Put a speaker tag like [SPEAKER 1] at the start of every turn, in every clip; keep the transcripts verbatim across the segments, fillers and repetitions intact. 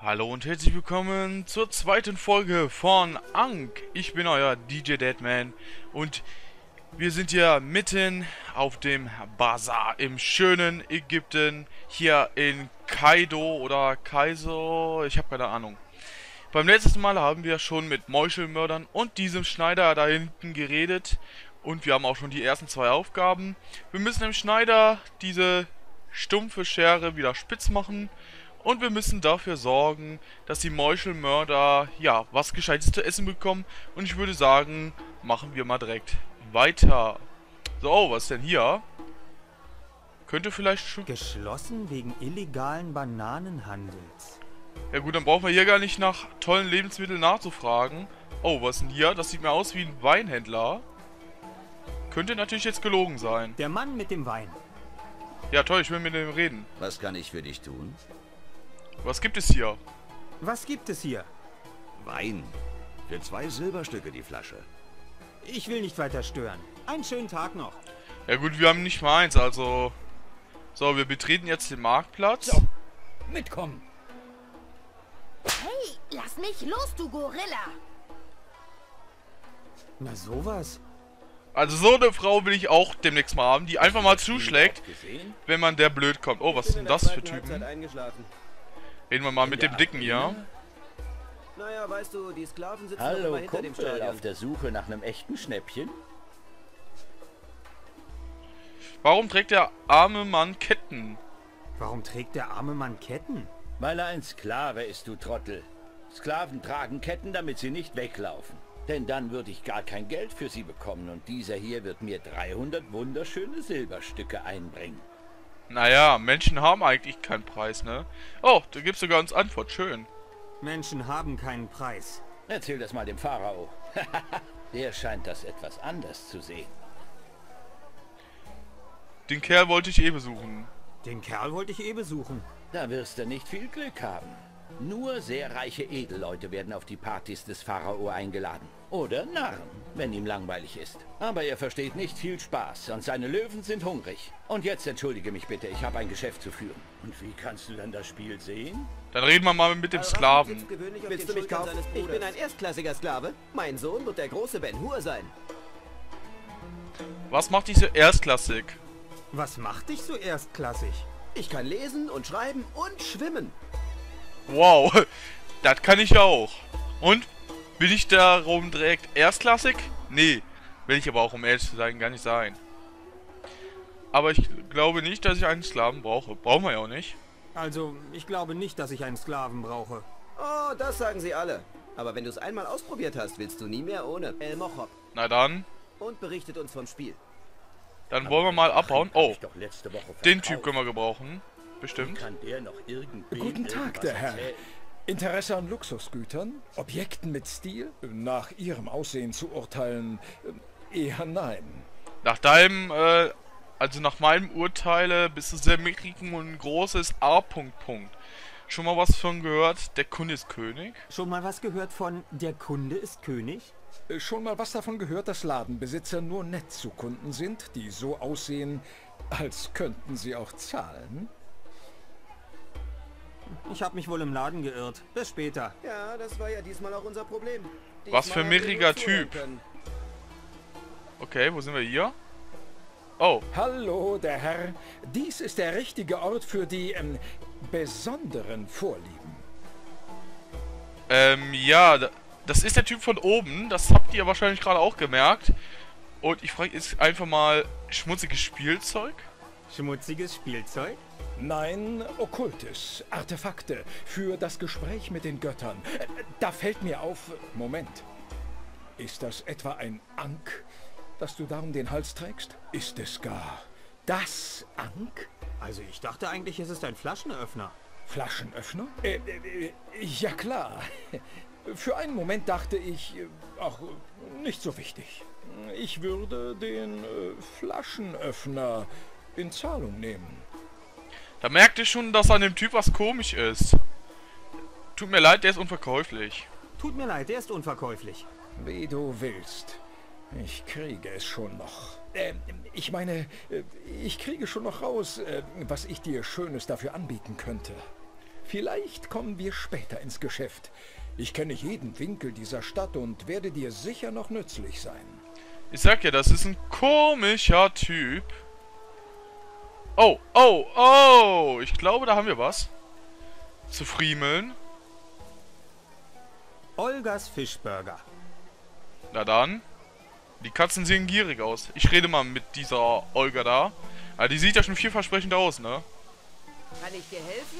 [SPEAKER 1] Hallo und herzlich willkommen zur zweiten Folge von Ankh. Ich bin euer D J Deadman und wir sind hier mitten auf dem Bazar im schönen Ägypten, hier in Kaido oder Kaiso, ich habe keine Ahnung. Beim letzten Mal haben wir schon mit Meuchelmördern und diesem Schneider da hinten geredet und wir haben auch schon die ersten zwei Aufgaben. Wir müssen dem Schneider diese stumpfe Schere wieder spitz machen. Und wir müssen dafür sorgen, dass die Meuchelmörder, ja, was Gescheites zu essen bekommen. Und ich würde sagen, machen wir mal direkt weiter. So, oh, was denn hier? Könnte vielleicht schon...
[SPEAKER 2] Geschlossen wegen illegalen Bananenhandels.
[SPEAKER 1] Ja gut, dann brauchen wir hier gar nicht nach tollen Lebensmitteln nachzufragen. Oh, was denn hier? Das sieht mir aus wie ein Weinhändler. Könnte natürlich jetzt gelogen sein.
[SPEAKER 2] Der Mann mit dem Wein.
[SPEAKER 1] Ja toll, ich will mit dem reden.
[SPEAKER 3] Was kann ich für dich tun?
[SPEAKER 1] Was gibt es hier?
[SPEAKER 2] Was gibt es hier?
[SPEAKER 3] Wein. Für zwei Silberstücke die Flasche.
[SPEAKER 2] Ich will nicht weiter stören. Einen schönen Tag noch.
[SPEAKER 1] Ja gut, wir haben nicht mal eins, also... So, wir betreten jetzt den Marktplatz.
[SPEAKER 2] So, mitkommen.
[SPEAKER 4] Hey, lass mich los, du Gorilla!
[SPEAKER 2] Na sowas.
[SPEAKER 1] Also so eine Frau will ich auch demnächst mal haben, die einfach mal zuschlägt, wenn man der blöd kommt. Oh, was sind denn das für Typen? Reden wir mal mit dem Dicken hier.
[SPEAKER 5] Naja, weißt du, die Sklaven sitzen
[SPEAKER 6] Hallo,
[SPEAKER 5] immer hinter dem
[SPEAKER 6] Kumpel,
[SPEAKER 5] Stadion.
[SPEAKER 6] auf der Suche nach einem echten Schnäppchen?
[SPEAKER 1] Warum trägt der arme Mann Ketten?
[SPEAKER 2] Warum trägt der arme Mann Ketten?
[SPEAKER 6] Weil er ein Sklave ist, du Trottel. Sklaven tragen Ketten, damit sie nicht weglaufen. Denn dann würde ich gar kein Geld für sie bekommen und dieser hier wird mir dreihundert wunderschöne Silberstücke einbringen.
[SPEAKER 1] Naja, Menschen haben eigentlich keinen Preis, ne? Oh, da gibt's sogar uns Antwort, schön.
[SPEAKER 2] Menschen haben keinen Preis.
[SPEAKER 6] Erzähl das mal dem Pharao. Der scheint das etwas anders zu sehen.
[SPEAKER 1] Den Kerl wollte ich eh besuchen.
[SPEAKER 2] Den Kerl wollte ich eh besuchen.
[SPEAKER 6] Da wirst du nicht viel Glück haben. Nur sehr reiche Edelleute werden auf die Partys des Pharao eingeladen. Oder Narren, wenn ihm langweilig ist. Aber er versteht nicht viel Spaß und seine Löwen sind hungrig. Und jetzt entschuldige mich bitte, ich habe ein Geschäft zu führen. Und wie kannst du dann das Spiel sehen?
[SPEAKER 1] Dann reden wir mal mit dem Sklaven.
[SPEAKER 5] Willst du mich kaufen? Ich bin ein erstklassiger Sklave. Mein Sohn wird der große Ben Hur sein.
[SPEAKER 1] Was macht dich so erstklassig?
[SPEAKER 2] Was macht dich so erstklassig?
[SPEAKER 5] Ich kann lesen und schreiben und schwimmen.
[SPEAKER 1] Wow, das kann ich auch. Und? Bin ich darum direkt erstklassig? Nee, will ich aber auch, um ehrlich zu sein, gar nicht sein. Aber ich glaube nicht, dass ich einen Sklaven brauche. Brauchen wir ja auch nicht.
[SPEAKER 2] Also, ich glaube nicht, dass ich einen Sklaven brauche.
[SPEAKER 5] Oh, das sagen sie alle. Aber wenn du es einmal ausprobiert hast, willst du nie mehr ohne El Mochob.
[SPEAKER 1] Na dann,
[SPEAKER 5] Und berichtet uns vom Spiel.
[SPEAKER 1] dann wollen wir mal abhauen. Oh,
[SPEAKER 6] Ich doch letzte Woche
[SPEAKER 1] den
[SPEAKER 6] verkauft.
[SPEAKER 1] Typ können wir gebrauchen. Bestimmt.
[SPEAKER 6] Kann der noch irgendwie
[SPEAKER 7] Guten Tag,
[SPEAKER 6] irgendwas
[SPEAKER 7] der Herr.
[SPEAKER 6] erzählen?
[SPEAKER 7] Interesse an Luxusgütern? Objekten mit Stil? Nach Ihrem Aussehen zu urteilen, äh, eher nein.
[SPEAKER 1] Nach deinem, äh, also nach meinem Urteile bist du sehr mickrig und ein großes A. Punkt, Punkt. Schon mal was von gehört? Der Kunde ist König?
[SPEAKER 2] Schon mal was gehört von der Kunde ist König?
[SPEAKER 7] Äh, Schon mal was davon gehört, dass Ladenbesitzer nur nett zu Kunden sind, die so aussehen, als könnten sie auch zahlen?
[SPEAKER 2] Ich habe mich wohl im Laden geirrt. Bis später.
[SPEAKER 5] Ja, das war ja diesmal auch unser Problem.
[SPEAKER 1] Was für
[SPEAKER 5] Diesmal
[SPEAKER 1] ein
[SPEAKER 5] habt ihr
[SPEAKER 1] mickriger
[SPEAKER 5] nur zuhören
[SPEAKER 1] Typ.
[SPEAKER 5] können.
[SPEAKER 1] Okay, wo sind wir hier? Oh,
[SPEAKER 7] Hallo, der Herr. Dies ist der richtige Ort für die ähm, besonderen Vorlieben.
[SPEAKER 1] ähm, ja, da- das ist der Typ von oben. Das habt ihr wahrscheinlich gerade auch gemerkt. Und ich frage jetzt einfach mal, schmutziges Spielzeug?
[SPEAKER 2] Schmutziges Spielzeug?
[SPEAKER 7] Nein, Okkultes, Artefakte für das Gespräch mit den Göttern. Äh, Da fällt mir auf... Moment. Ist das etwa ein Ankh, das du da um den Hals trägst? Ist es gar das Ankh?
[SPEAKER 2] Also, ich dachte eigentlich, es ist ein Flaschenöffner.
[SPEAKER 7] Flaschenöffner? Äh, äh, ja klar. Für einen Moment dachte ich... äh, Ach, nicht so wichtig. Ich würde den äh, Flaschenöffner in Zahlung nehmen.
[SPEAKER 1] Da merkt ihr schon, dass an dem Typ was komisch ist. Tut mir leid, der ist unverkäuflich.
[SPEAKER 2] Tut mir leid, der ist unverkäuflich.
[SPEAKER 7] Wie du willst. Ich kriege es schon noch. Äh, ich meine, äh, ich kriege schon noch raus, äh, was ich dir Schönes dafür anbieten könnte. Vielleicht kommen wir später ins Geschäft. Ich kenne jeden Winkel dieser Stadt und werde dir sicher noch nützlich sein.
[SPEAKER 1] Ich sag ja, das ist ein komischer Typ. Oh, oh, oh. Ich glaube, da haben wir was. Zu friemeln.
[SPEAKER 2] Olgas Fischburger.
[SPEAKER 1] Na dann. Die Katzen sehen gierig aus. Ich rede mal mit dieser Olga da. Ah, die sieht ja schon vielversprechend aus, ne?
[SPEAKER 4] Kann ich dir helfen?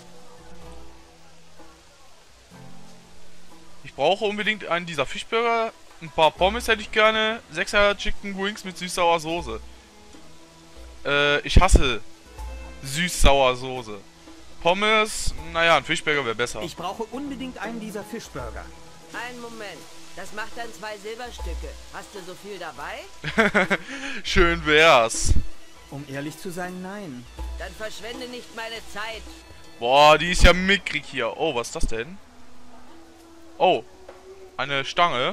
[SPEAKER 1] Ich brauche unbedingt einen dieser Fischburger. Ein paar Pommes hätte ich gerne. Sechser Chicken Wings mit süß-sauer Soße. Äh, ich hasse süß-sauer Soße. Pommes, naja, ein Fischburger wäre besser.
[SPEAKER 2] Ich brauche unbedingt einen dieser Fischburger.
[SPEAKER 4] Einen Moment. Das macht dann zwei Silberstücke. Hast du so viel dabei?
[SPEAKER 1] Schön wär's.
[SPEAKER 2] Um ehrlich zu sein, nein.
[SPEAKER 4] Dann verschwende nicht meine Zeit.
[SPEAKER 1] Boah, die ist ja mickrig hier. Oh, was ist das denn? Oh, eine Stange.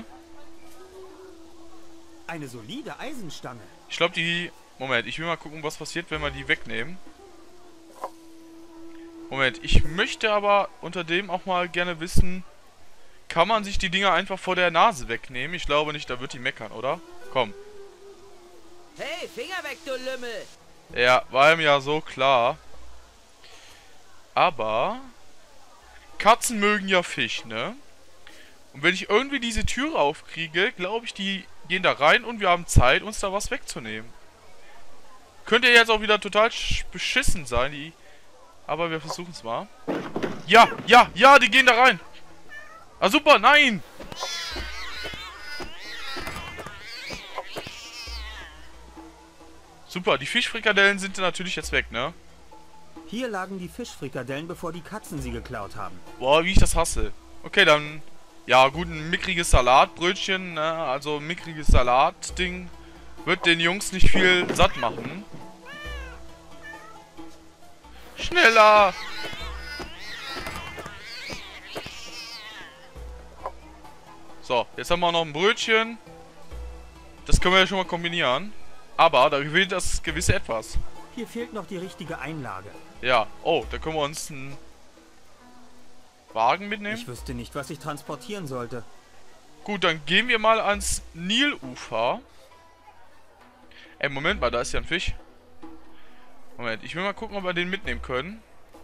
[SPEAKER 2] Eine solide Eisenstange.
[SPEAKER 1] Ich glaube, die... Moment, ich will mal gucken, was passiert, wenn wir die wegnehmen. Moment, ich möchte aber unter dem auch mal gerne wissen... Kann man sich die Dinger einfach vor der Nase wegnehmen? Ich glaube nicht, da wird die meckern, oder? Komm.
[SPEAKER 4] Hey, Finger weg, du Lümmel!
[SPEAKER 1] Ja, war mir ja so klar. Aber... Katzen mögen ja Fisch, ne? Und wenn ich irgendwie diese Türe aufkriege, glaube ich, die gehen da rein und wir haben Zeit, uns da was wegzunehmen. Könnte jetzt auch wieder total beschissen sein, die... Aber wir versuchen es mal. Ja, ja, ja, die gehen da rein! Ah, super, nein! Super, die Fischfrikadellen sind natürlich jetzt weg, ne?
[SPEAKER 2] Hier lagen die Fischfrikadellen, bevor die Katzen sie geklaut haben.
[SPEAKER 1] Boah, wie ich das hasse. Okay, dann... Ja, gut, ein mickriges Salatbrötchen, ne? Also ein mickriges Salatding wird den Jungs nicht viel satt machen. Schneller! So, jetzt haben wir noch ein Brötchen. Das können wir ja schon mal kombinieren. Aber da fehlt das gewisse Etwas.
[SPEAKER 2] Hier fehlt noch die richtige Einlage.
[SPEAKER 1] Ja, oh, da können wir uns einen Wagen mitnehmen.
[SPEAKER 2] Ich wüsste nicht, was ich transportieren sollte.
[SPEAKER 1] Gut, dann gehen wir mal ans Nilufer. Ey, Moment mal, da ist ja ein Fisch. Moment, ich will mal gucken, ob wir den mitnehmen können.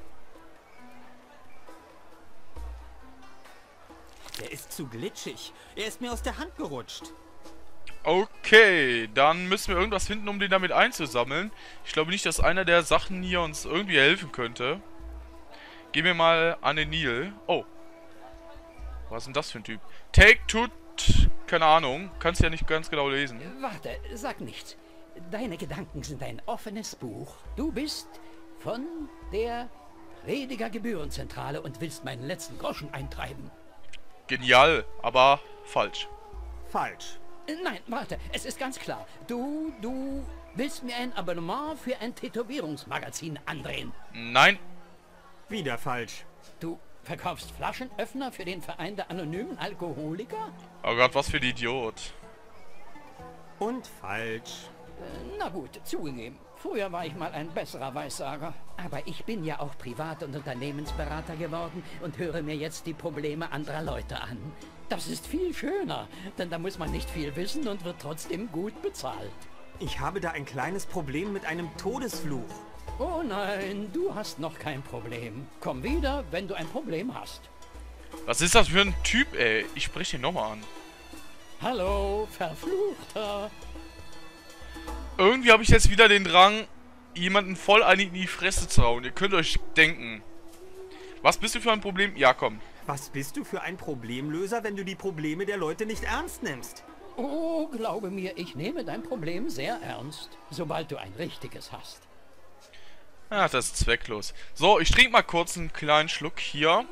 [SPEAKER 2] Der ist zu glitschig. Er ist mir aus der Hand gerutscht.
[SPEAKER 1] Okay, dann müssen wir irgendwas finden, um den damit einzusammeln. Ich glaube nicht, dass einer der Sachen hier uns irgendwie helfen könnte. Gehen wir mal an den Nil. Oh. Was ist denn das für ein Typ? Take to... Keine Ahnung. Kannst ja nicht ganz genau lesen.
[SPEAKER 6] Warte, sag nichts. Deine Gedanken sind ein offenes Buch. Du bist von der Prediger Gebührenzentrale und willst meinen letzten Groschen eintreiben.
[SPEAKER 1] Genial, aber falsch.
[SPEAKER 2] Falsch.
[SPEAKER 6] Nein, warte, es ist ganz klar. Du, du willst mir ein Abonnement für ein Tätowierungsmagazin andrehen.
[SPEAKER 1] Nein.
[SPEAKER 2] Wieder falsch.
[SPEAKER 6] Du verkaufst Flaschenöffner für den Verein der anonymen Alkoholiker?
[SPEAKER 1] Oh Gott, was für ein Idiot.
[SPEAKER 2] Und falsch.
[SPEAKER 6] Äh, na gut, zugegeben. Früher war ich mal ein besserer Weissager. Aber ich bin ja auch Privat- und Unternehmensberater geworden und höre mir jetzt die Probleme anderer Leute an. Das ist viel schöner, denn da muss man nicht viel wissen und wird trotzdem gut bezahlt.
[SPEAKER 2] Ich habe da ein kleines Problem mit einem Todesfluch.
[SPEAKER 6] Oh nein, du hast noch kein Problem. Komm wieder, wenn du ein Problem hast.
[SPEAKER 1] Was ist das für ein Typ, ey? Ich spreche ihn nochmal an.
[SPEAKER 6] Hallo, Verfluchter.
[SPEAKER 1] Irgendwie habe ich jetzt wieder den Drang, jemanden voll einen in die Fresse zu hauen. Ihr könnt euch denken. Was bist du für ein Problem? Ja, komm.
[SPEAKER 2] Was bist du für ein Problemlöser, wenn du die Probleme der Leute nicht ernst nimmst?
[SPEAKER 6] Oh, glaube mir, ich nehme dein Problem sehr ernst, sobald du ein richtiges hast.
[SPEAKER 1] Ach, das ist zwecklos. So, ich trinke mal kurz einen kleinen Schluck hier.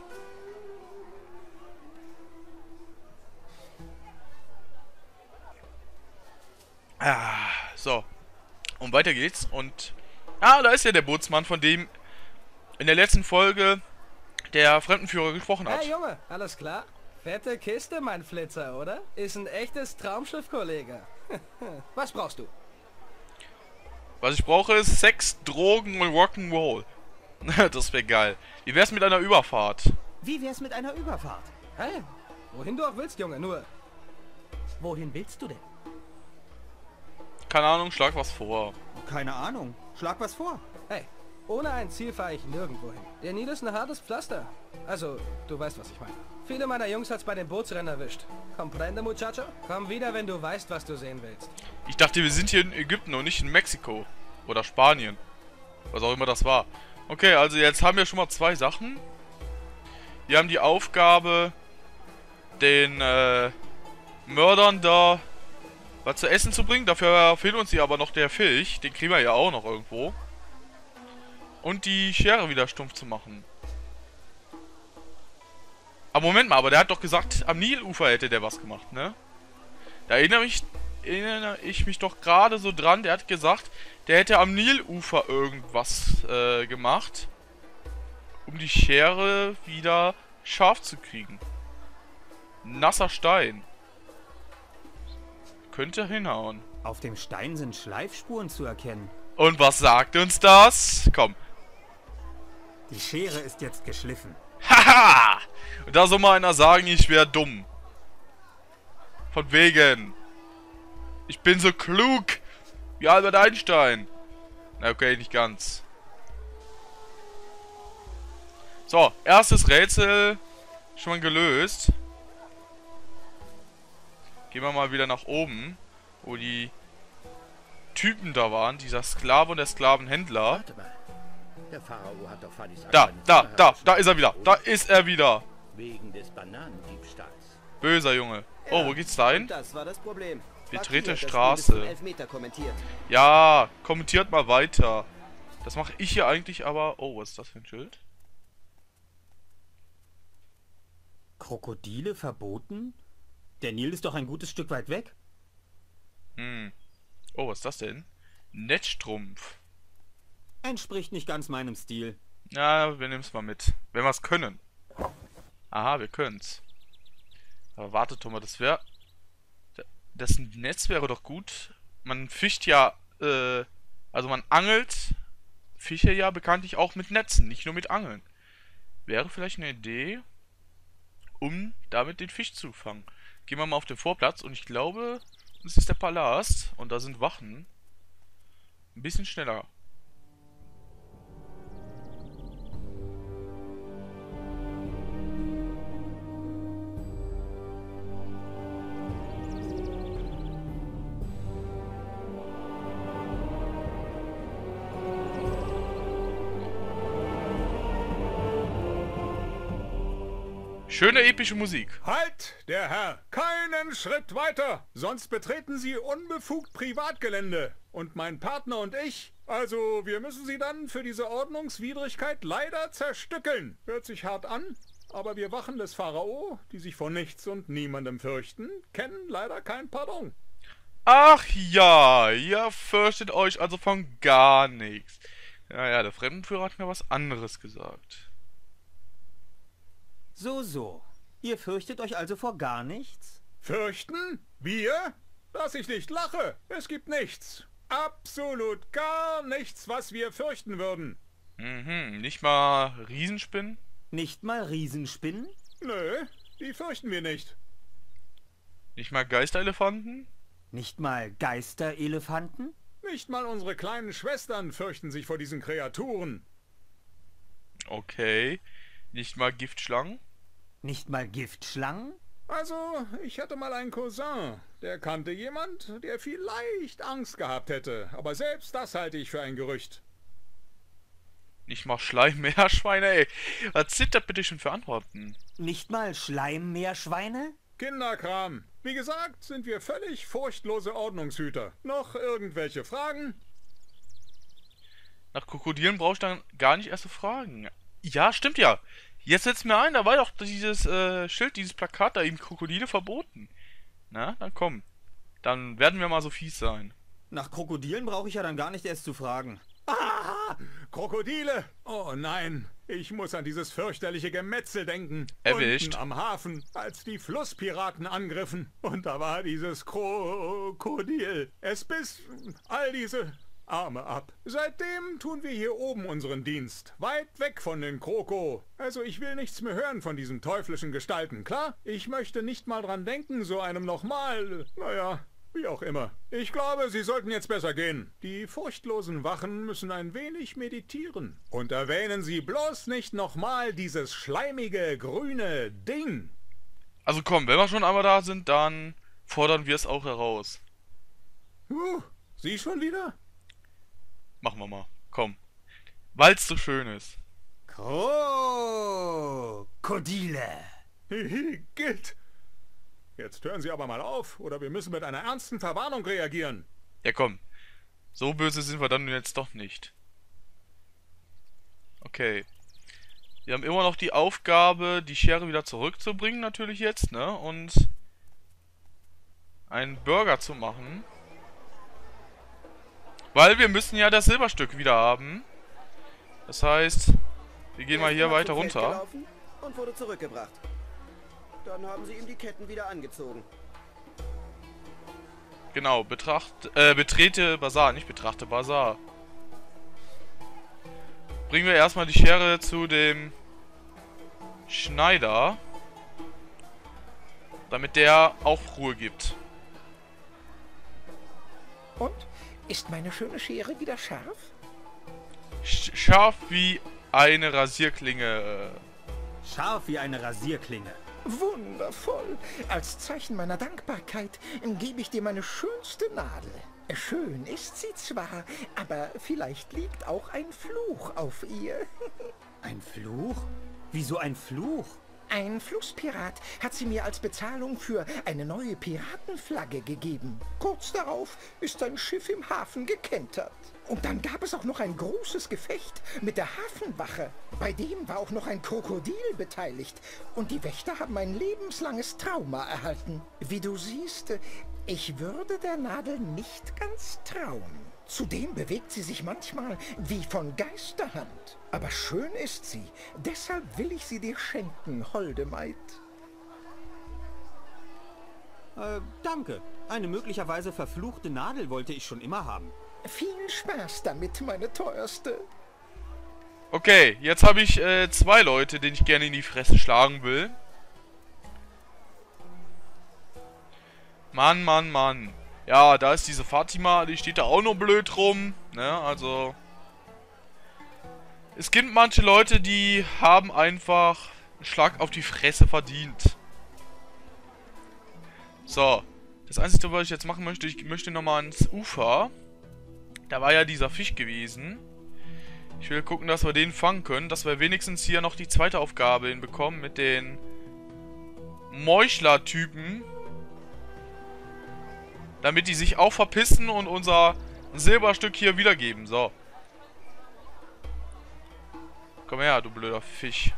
[SPEAKER 1] Ah, so. Und weiter geht's. Und... Ah, da ist ja der Bootsmann, von dem in der letzten Folge der Fremdenführer gesprochen hat.
[SPEAKER 8] Hey Junge, alles klar? Fette Kiste, mein Flitzer, oder? Ist ein echtes Traumschiff, Kollege. Was brauchst du?
[SPEAKER 1] Was ich brauche ist Sex, Drogen und Rock'n'Roll. Das wäre geil. Wie wär's mit einer Überfahrt?
[SPEAKER 2] Wie wär's mit einer Überfahrt?
[SPEAKER 8] Hey, wohin du auch willst, Junge, nur... Wohin willst du denn?
[SPEAKER 1] Keine Ahnung, schlag was vor.
[SPEAKER 2] Keine Ahnung. Schlag was vor.
[SPEAKER 8] Hey, ohne ein Ziel fahre ich nirgendwo hin. Der Nil ist ein hartes Pflaster. Also, du weißt, was ich meine. Viele meiner Jungs hat's bei den Bootsrennen erwischt. Comprende, Muchacho? Komm wieder, wenn du weißt, was du sehen willst.
[SPEAKER 1] Ich dachte, wir sind hier in Ägypten und nicht in Mexiko. Oder Spanien. Was auch immer das war. Okay, also jetzt haben wir schon mal zwei Sachen. Wir haben die Aufgabe, den äh, Mördern da was zu essen zu bringen. Dafür fehlt uns hier aber noch der Fisch. Den kriegen wir ja auch noch irgendwo. Und die Schere wieder stumpf zu machen. Aber Moment mal, aber der hat doch gesagt, am Nilufer hätte der was gemacht, ne? Da erinnere ich, erinnere ich mich doch gerade so dran. Der hat gesagt, der hätte am Nilufer irgendwas äh, gemacht, um die Schere wieder scharf zu kriegen. Nasser Stein. Könnte hinhauen.
[SPEAKER 2] Auf dem Stein sind Schleifspuren zu erkennen.
[SPEAKER 1] Und was sagt uns das? Komm.
[SPEAKER 2] Die Schere ist jetzt geschliffen.
[SPEAKER 1] Haha! Und da soll mal einer sagen, ich wäre dumm. Von wegen. Ich bin so klug wie Albert Einstein. Na okay, nicht ganz. So, erstes Rätsel schon mal gelöst. Gehen wir mal wieder nach oben, wo die Typen da waren, dieser Sklave und der Sklavenhändler.
[SPEAKER 6] Warte mal. Der Pharao hat doch Fadis
[SPEAKER 1] Da,
[SPEAKER 6] Anweisung
[SPEAKER 1] da, da,
[SPEAKER 6] herausgegeben,
[SPEAKER 1] da ist er wieder. Da ist er wieder.
[SPEAKER 6] Wegen des Bananendiebstahls.
[SPEAKER 1] Böser Junge. Oh, wo geht's da hin?
[SPEAKER 5] Das war das Problem.
[SPEAKER 1] Betrete
[SPEAKER 5] Frag hier, das
[SPEAKER 1] Straße.
[SPEAKER 5] Spiel bis zum Elfmeter kommentiert.
[SPEAKER 1] Ja, kommentiert mal weiter. Das mache ich hier eigentlich aber... Oh, was ist das für ein Schild?
[SPEAKER 2] Krokodile verboten? Der Nil ist doch ein gutes Stück weit weg.
[SPEAKER 1] Hm. Oh, was ist das denn? Netzstrumpf.
[SPEAKER 2] Entspricht nicht ganz meinem Stil.
[SPEAKER 1] Na, wir nehmen es mal mit. Wenn wir es können. Aha, wir können's. Aber wartet doch mal, das wäre... Das Netz wäre doch gut. Man fischt ja... Äh, also man angelt Fische ja bekanntlich auch mit Netzen, nicht nur mit Angeln. Wäre vielleicht eine Idee, um damit den Fisch zu fangen. Gehen wir mal auf den Vorplatz und ich glaube, das ist der Palast und da sind Wachen. Ein bisschen schneller. Schöne epische Musik.
[SPEAKER 7] Halt, der Herr! Keinen Schritt weiter! Sonst betreten Sie unbefugt Privatgelände. Und mein Partner und ich, also wir müssen Sie dann für diese Ordnungswidrigkeit leider zerstückeln. Hört sich hart an, aber wir Wachen des Pharao, die sich vor nichts und niemandem fürchten, kennen leider kein Pardon.
[SPEAKER 1] Ach ja, ihr fürchtet euch also von gar nichts. Naja, der Fremdenführer hat mir was anderes gesagt.
[SPEAKER 2] So, so. Ihr fürchtet euch also vor gar nichts?
[SPEAKER 7] Fürchten? Wir? Dass ich nicht lache. Es gibt nichts. Absolut gar nichts, was wir fürchten würden.
[SPEAKER 1] Mhm, nicht mal Riesenspinnen?
[SPEAKER 2] Nicht mal Riesenspinnen?
[SPEAKER 7] Nö, die fürchten wir nicht.
[SPEAKER 1] Nicht mal Geisterelefanten?
[SPEAKER 2] Nicht mal Geisterelefanten?
[SPEAKER 7] Nicht mal unsere kleinen Schwestern fürchten sich vor diesen Kreaturen.
[SPEAKER 1] Okay. Nicht mal Giftschlangen?
[SPEAKER 2] Nicht mal Giftschlangen?
[SPEAKER 7] Also, ich hatte mal einen Cousin, der kannte jemand, der vielleicht Angst gehabt hätte. Aber selbst das halte ich für ein Gerücht.
[SPEAKER 1] Nicht mal Schleimmeerschweine, ey. Was sind das bitte schon für Antworten?
[SPEAKER 2] Nicht mal Schleimmeerschweine?
[SPEAKER 7] Kinderkram. Wie gesagt, sind wir völlig furchtlose Ordnungshüter. Noch irgendwelche Fragen?
[SPEAKER 1] Nach Krokodilen brauche ich dann gar nicht erst so fragen. Ja, stimmt ja. Jetzt setzt mir ein, da war doch dieses äh, Schild, dieses Plakat da eben Krokodile verboten. Na, dann komm. Dann werden wir mal so fies sein.
[SPEAKER 2] Nach Krokodilen brauche ich ja dann gar nicht erst zu fragen.
[SPEAKER 7] Ah, Krokodile! Oh nein, ich muss an dieses fürchterliche Gemetzel denken.
[SPEAKER 1] Erwischt.
[SPEAKER 7] Unten am Hafen, als die Flusspiraten angriffen. Und da war dieses Krokodil. Es biss all diese Arme ab. Seitdem tun wir hier oben unseren Dienst. Weit weg von den Kroko. Also ich will nichts mehr hören von diesen teuflischen Gestalten, klar? Ich möchte nicht mal dran denken, so einem nochmal... Naja, wie auch immer. Ich glaube, Sie sollten jetzt besser gehen. Die furchtlosen Wachen müssen ein wenig meditieren. Und erwähnen Sie bloß nicht nochmal dieses schleimige, grüne Ding.
[SPEAKER 1] Also komm, wenn wir schon einmal da sind, dann fordern wir es auch heraus.
[SPEAKER 7] Uh, Sie schon wieder?
[SPEAKER 1] Machen wir mal. Komm. Weil's so schön ist.
[SPEAKER 2] Krokodile.
[SPEAKER 7] Hihi, Git. Jetzt hören Sie aber mal auf, oder wir müssen mit einer ernsten Verwarnung reagieren.
[SPEAKER 1] Ja komm. So böse sind wir dann jetzt doch nicht. Okay. Wir haben immer noch die Aufgabe, die Schere wieder zurückzubringen, natürlich jetzt, ne? Und einen Burger zu machen. Weil wir müssen ja das Silberstück wieder haben. Das heißt, wir gehen mal hier weiter runter.
[SPEAKER 5] Und wurde zurückgebracht. Dann haben sie ihm die Ketten wieder angezogen.
[SPEAKER 1] Genau, betracht, äh, betrete Bazar, nicht betrachte Bazar. Bringen wir erstmal die Schere zu dem Schneider. Damit der auch Ruhe gibt.
[SPEAKER 6] Und? Ist meine schöne Schere wieder scharf?
[SPEAKER 1] Sch scharf wie eine Rasierklinge.
[SPEAKER 2] Scharf wie eine Rasierklinge.
[SPEAKER 6] Wundervoll. Als Zeichen meiner Dankbarkeit gebe ich dir meine schönste Nadel. Schön ist sie zwar, aber vielleicht liegt auch ein Fluch auf ihr.
[SPEAKER 2] Ein Fluch? Wieso ein Fluch?
[SPEAKER 6] Ein Flusspirat hat sie mir als Bezahlung für eine neue Piratenflagge gegeben. Kurz darauf ist ein Schiff im Hafen gekentert. Und dann gab es auch noch ein großes Gefecht mit der Hafenwache. Bei dem war auch noch ein Krokodil beteiligt. Und die Wächter haben ein lebenslanges Trauma erhalten. Wie du siehst, ich würde der Nadel nicht ganz trauen. Zudem bewegt sie sich manchmal wie von Geisterhand. Aber schön ist sie. Deshalb will ich sie dir schenken, holde Maid.
[SPEAKER 2] Äh, danke. Eine möglicherweise verfluchte Nadel wollte ich schon immer haben.
[SPEAKER 6] Viel Spaß damit, meine teuerste.
[SPEAKER 1] Okay, jetzt habe ich äh, zwei Leute, denen ich gerne in die Fresse schlagen will. Mann, Mann, Mann. Ja, da ist diese Fatima, die steht da auch noch blöd rum. Ne, also... Es gibt manche Leute, die haben einfach einen Schlag auf die Fresse verdient. So. Das Einzige, was ich jetzt machen möchte, ich möchte nochmal ans Ufer. Da war ja dieser Fisch gewesen. Ich will gucken, dass wir den fangen können. Dass wir wenigstens hier noch die zweite Aufgabe hinbekommen mit den Meuchler-Typen. Damit die sich auch verpissen und unser Silberstück hier wiedergeben. So. Komm her, du blöder Fisch.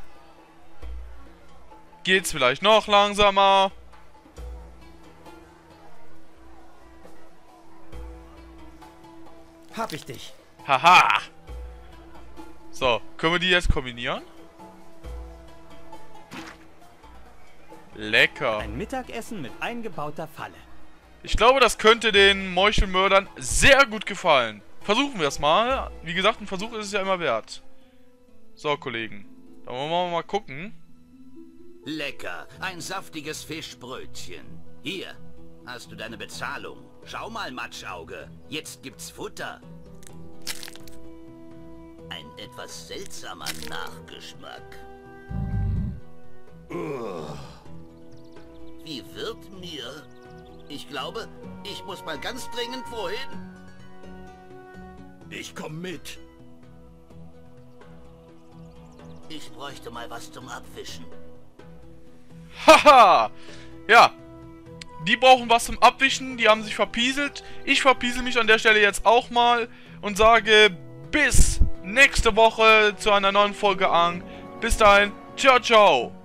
[SPEAKER 1] Geht's vielleicht noch langsamer?
[SPEAKER 2] Hab ich dich.
[SPEAKER 1] Haha! So, können wir die jetzt kombinieren? Lecker.
[SPEAKER 2] Ein Mittagessen mit eingebauter Falle.
[SPEAKER 1] Ich glaube, das könnte den Meuchelmördern sehr gut gefallen. Versuchen wir es mal. Wie gesagt, ein Versuch ist es ja immer wert. So, Kollegen. Dann wollen wir mal gucken.
[SPEAKER 3] Lecker. Ein saftiges Fischbrötchen. Hier hast du deine Bezahlung. Schau mal, Matschauge. Jetzt gibt's Futter. Ein etwas seltsamer Nachgeschmack. Wie wird mir? Ich glaube, ich muss mal ganz dringend wohin. Ich komm mit. Ich bräuchte mal was zum Abwischen.
[SPEAKER 1] Haha! Ja. Die brauchen was zum Abwischen. Die haben sich verpieselt. Ich verpiesel mich an der Stelle jetzt auch mal. Und sage bis nächste Woche zu einer neuen Folge an. Bis dahin. Ciao, ciao.